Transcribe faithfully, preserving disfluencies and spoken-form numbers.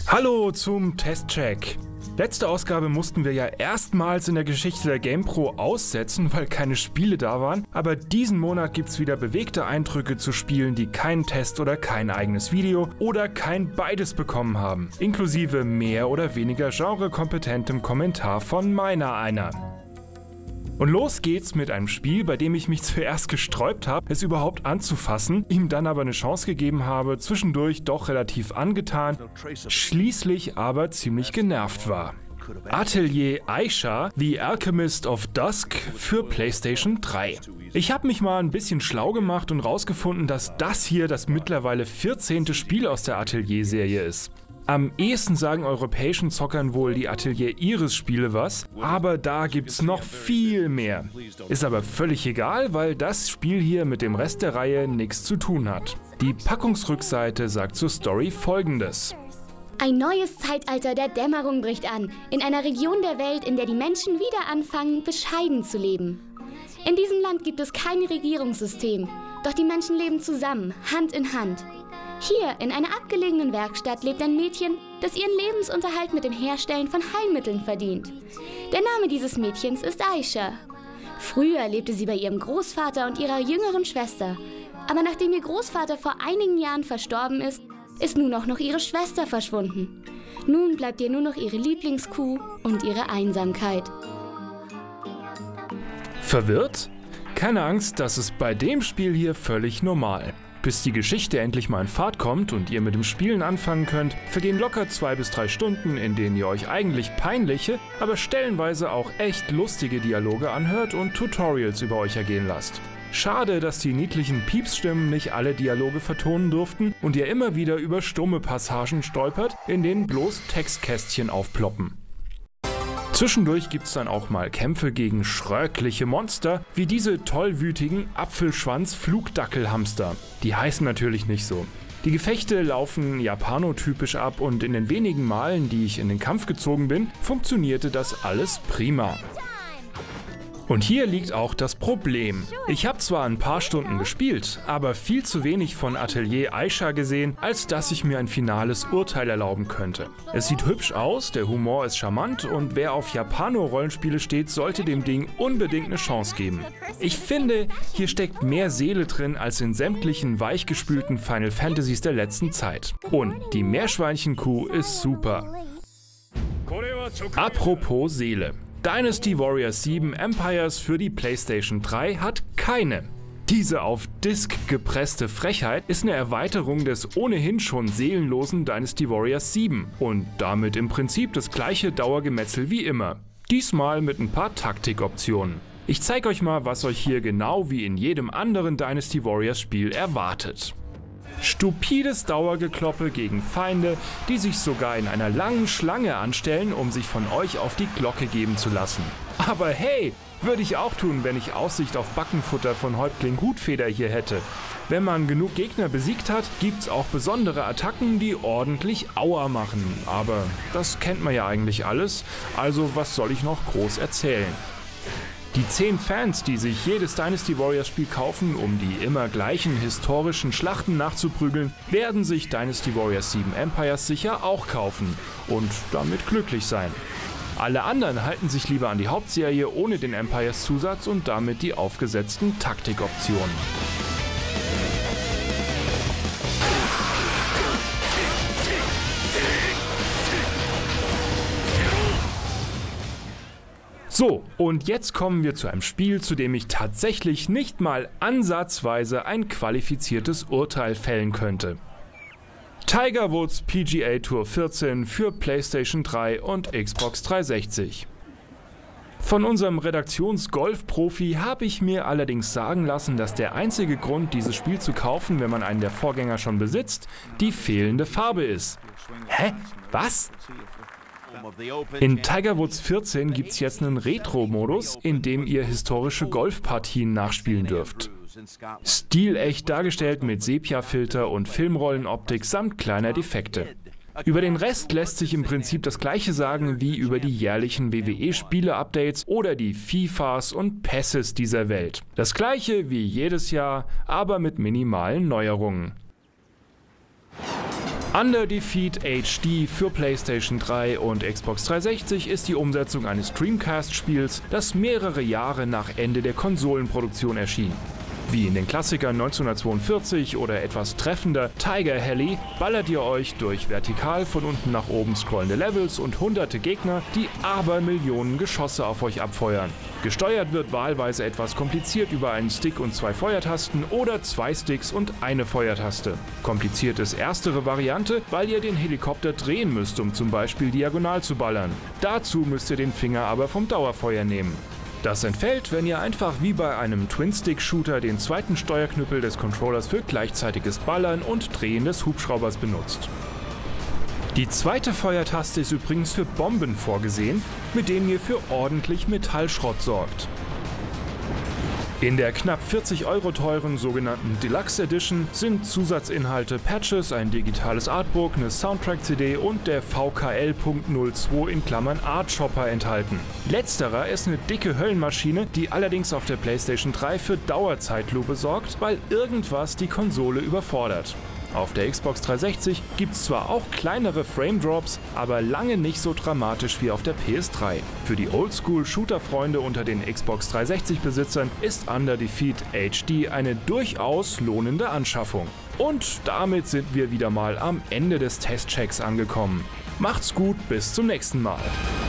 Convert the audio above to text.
Hallo zum Testcheck. Letzte Ausgabe mussten wir ja erstmals in der Geschichte der GamePro aussetzen, weil keine Spiele da waren, aber diesen Monat gibt's wieder bewegte Eindrücke zu Spielen, die keinen Test oder kein eigenes Video oder kein beides bekommen haben, inklusive mehr oder weniger genrekompetentem Kommentar von meiner einer. Und los geht's mit einem Spiel, bei dem ich mich zuerst gesträubt habe, es überhaupt anzufassen, ihm dann aber eine Chance gegeben habe, zwischendurch doch relativ angetan, schließlich aber ziemlich genervt war. Atelier Aisha, The Alchemist of Dusk für PlayStation drei. Ich habe mich mal ein bisschen schlau gemacht und rausgefunden, dass das hier das mittlerweile vierzehnte Spiel aus der Atelier-Serie ist. Am ehesten sagen europäischen Zockern wohl die Atelier Iris Spiele was, aber da gibt's noch viel mehr. Ist aber völlig egal, weil das Spiel hier mit dem Rest der Reihe nichts zu tun hat. Die Packungsrückseite sagt zur Story Folgendes. Ein neues Zeitalter der Dämmerung bricht an, in einer Region der Welt, in der die Menschen wieder anfangen, bescheiden zu leben. In diesem Land gibt es kein Regierungssystem, doch die Menschen leben zusammen, Hand in Hand. Hier, in einer abgelegenen Werkstatt, lebt ein Mädchen, das ihren Lebensunterhalt mit dem Herstellen von Heilmitteln verdient. Der Name dieses Mädchens ist Aisha. Früher lebte sie bei ihrem Großvater und ihrer jüngeren Schwester. Aber nachdem ihr Großvater vor einigen Jahren verstorben ist, ist nun auch noch ihre Schwester verschwunden. Nun bleibt ihr nur noch ihre Lieblingskuh und ihre Einsamkeit. Verwirrt? Keine Angst, das ist bei dem Spiel hier völlig normal. Bis die Geschichte endlich mal in Fahrt kommt und ihr mit dem Spielen anfangen könnt, vergehen locker zwei bis drei Stunden, in denen ihr euch eigentlich peinliche, aber stellenweise auch echt lustige Dialoge anhört und Tutorials über euch ergehen lasst. Schade, dass die niedlichen Piepsstimmen nicht alle Dialoge vertonen durften und ihr immer wieder über stumme Passagen stolpert, in denen bloß Textkästchen aufploppen. Zwischendurch gibt's dann auch mal Kämpfe gegen schröckliche Monster, wie diese tollwütigen Apfelschwanz-Flugdackelhamster. Die heißen natürlich nicht so. Die Gefechte laufen japanotypisch ab und in den wenigen Malen, die ich in den Kampf gezogen bin, funktionierte das alles prima. Und hier liegt auch das Problem. Ich habe zwar ein paar Stunden gespielt, aber viel zu wenig von Atelier Aisha gesehen, als dass ich mir ein finales Urteil erlauben könnte. Es sieht hübsch aus, der Humor ist charmant und wer auf Japano-Rollenspiele steht, sollte dem Ding unbedingt eine Chance geben. Ich finde, hier steckt mehr Seele drin als in sämtlichen weichgespülten Final Fantasies der letzten Zeit. Und die Meerschweinchenkuh ist super. Apropos Seele. Dynasty Warriors sieben Empires für die PlayStation drei hat keine. Diese auf Disk gepresste Frechheit ist eine Erweiterung des ohnehin schon seelenlosen Dynasty Warriors sieben und damit im Prinzip das gleiche Dauergemetzel wie immer. Diesmal mit ein paar Taktikoptionen. Ich zeige euch mal, was euch hier genau wie in jedem anderen Dynasty Warriors Spiel erwartet. Stupides Dauergekloppe gegen Feinde, die sich sogar in einer langen Schlange anstellen, um sich von euch auf die Glocke geben zu lassen. Aber hey, würde ich auch tun, wenn ich Aussicht auf Backenfutter von Häuptling Hutfeder hier hätte. Wenn man genug Gegner besiegt hat, gibt's auch besondere Attacken, die ordentlich Aua machen. Aber das kennt man ja eigentlich alles, also was soll ich noch groß erzählen? Die zehn Fans, die sich jedes Dynasty Warriors Spiel kaufen, um die immer gleichen historischen Schlachten nachzuprügeln, werden sich Dynasty Warriors sieben Empires sicher auch kaufen und damit glücklich sein. Alle anderen halten sich lieber an die Hauptserie ohne den Empires-Zusatz und damit die aufgesetzten Taktikoptionen. So, und jetzt kommen wir zu einem Spiel, zu dem ich tatsächlich nicht mal ansatzweise ein qualifiziertes Urteil fällen könnte. Tiger Woods P G A Tour vierzehn für PlayStation drei und Xbox dreihundertsechzig. Von unserem Redaktions-Golf-Profi habe ich mir allerdings sagen lassen, dass der einzige Grund, dieses Spiel zu kaufen, wenn man einen der Vorgänger schon besitzt, die fehlende Farbe ist. Hä? Was? In Tiger Woods vierzehn gibt es jetzt einen Retro-Modus, in dem ihr historische Golfpartien nachspielen dürft. Stilecht dargestellt mit Sepia-Filter und Filmrollenoptik samt kleiner Defekte. Über den Rest lässt sich im Prinzip das gleiche sagen wie über die jährlichen W W E-Spiele-Updates oder die FIFAs und PESes dieser Welt. Das gleiche wie jedes Jahr, aber mit minimalen Neuerungen. Under Defeat H D für PlayStation drei und Xbox dreihundertsechzig ist die Umsetzung eines Dreamcast-Spiels, das mehrere Jahre nach Ende der Konsolenproduktion erschien. Wie in den Klassikern neunzehnhundertzweiundvierzig oder etwas treffender Tiger Heli ballert ihr euch durch vertikal von unten nach oben scrollende Levels und hunderte Gegner, die Abermillionen Geschosse auf euch abfeuern. Gesteuert wird wahlweise etwas kompliziert über einen Stick und zwei Feuertasten oder zwei Sticks und eine Feuertaste. Kompliziert ist erstere Variante, weil ihr den Helikopter drehen müsst, um zum Beispiel diagonal zu ballern. Dazu müsst ihr den Finger aber vom Dauerfeuer nehmen. Das entfällt, wenn ihr einfach wie bei einem Twin-Stick-Shooter den zweiten Steuerknüppel des Controllers für gleichzeitiges Ballern und Drehen des Hubschraubers benutzt. Die zweite Feuertaste ist übrigens für Bomben vorgesehen, mit denen ihr für ordentlich Metallschrott sorgt. In der knapp vierzig Euro teuren sogenannten Deluxe Edition sind Zusatzinhalte, Patches, ein digitales Artbook, eine Soundtrack-C D und der V K L Punkt null zwei in Klammern Art Chopper enthalten. Letzterer ist eine dicke Höllenmaschine, die allerdings auf der PlayStation drei für Dauerzeitlupe sorgt, weil irgendwas die Konsole überfordert. Auf der Xbox dreihundertsechzig gibt es zwar auch kleinere Frame-Drops, aber lange nicht so dramatisch wie auf der P S drei. Für die Oldschool-Shooter-Freunde unter den Xbox dreihundertsechzig-Besitzern ist Under Defeat H D eine durchaus lohnende Anschaffung. Und damit sind wir wieder mal am Ende des Testchecks angekommen. Macht's gut, bis zum nächsten Mal.